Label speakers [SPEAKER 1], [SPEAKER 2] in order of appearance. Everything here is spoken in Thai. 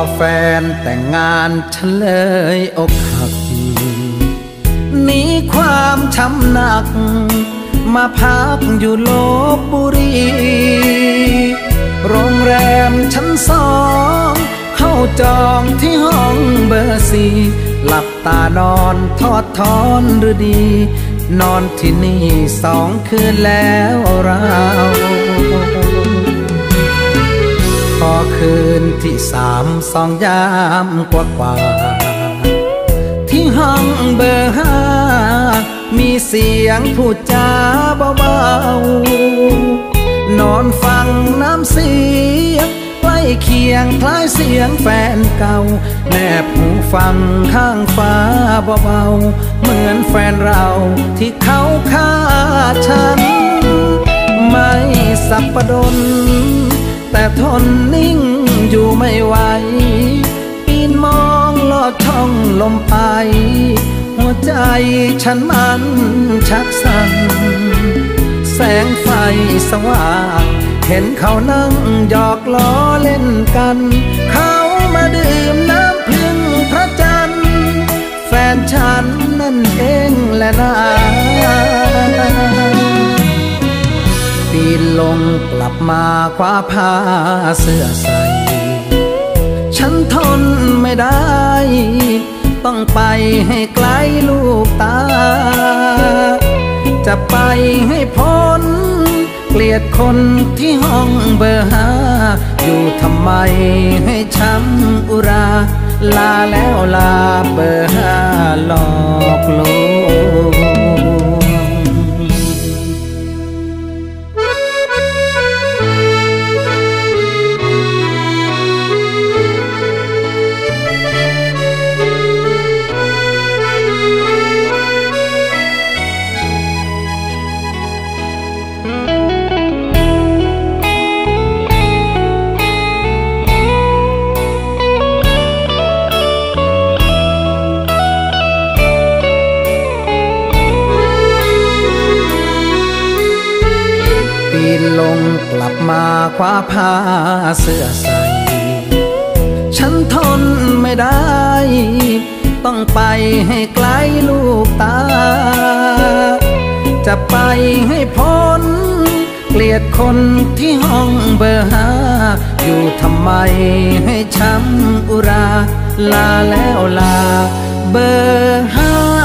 [SPEAKER 1] แฟนแต่งงานฉันเลยอกหักหนีความช้ำหนักมาพักอยู่ลพบุรีโรงแรมชั้น2เข้าจองที่ห้องเบอร์4หลับตานอนทอดทอนหรือดีนอนที่นี่2 คืนแล้วเราพอคืนที่3 2 ยามกว่าที่ห้องเบอร์5มีเสียงพูดจาเบาๆนอนฟังน้ำเสียงใกล้เคียงคล้ายเสียงแฟนเก่าแนบหูฟังข้างฟ้าเบาๆเหมือนแฟนเราที่เขาฆ่าฉันไม่สับประดนแต่ทนนิ่งอยู่ไม่ไหวปีนมองลอดช่องลมไปหัวใจฉันมันชักสั่นแสงไฟสว่างเห็นเขานั่งหยอกล้อเล่นกันเขามาดื่มน้ำพึ่งพระจันทร์แฟนฉันนั่นเองแหละนะปีนลงกลับมาคว้าผ้าเสื้อใส่ฉันทนไม่ได้ต้องไปให้ไกลลูกตาจะไปให้พ้นเกลียดคนที่ห้องเบอร์5อยู่ทำไมให้ช้ำอุราลาแล้วลาเบอร์5หลอกลวงลงกลับมาคว้าผ้าเสื้อใส่ฉันทนไม่ได้ต้องไปให้ไกลลูกตาจะไปให้พ้นเกลียดคนที่ห้องเบอร์5อยู่ทำไมให้ช้ำอุราลาแล้วลาเบอร์5